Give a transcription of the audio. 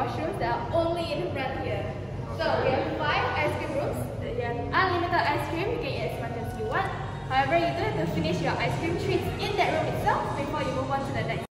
washrooms that are only in the front here. So we have 5 ice cream rooms. You have unlimited ice cream, you can eat as much as you want. However, you do have to finish your ice cream treats in that room itself before you move on to the next.